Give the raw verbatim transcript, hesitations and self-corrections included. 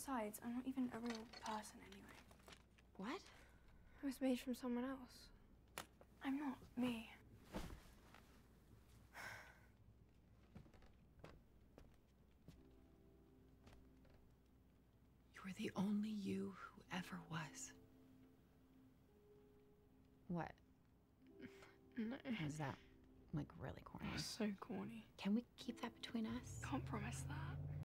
Besides, I'm not even a real person anyway. What? I was made from someone else. I'm not me. You were the only you who ever was. What? No. Is that, like, really corny? That's so corny. Can we keep that between us? Can't promise that.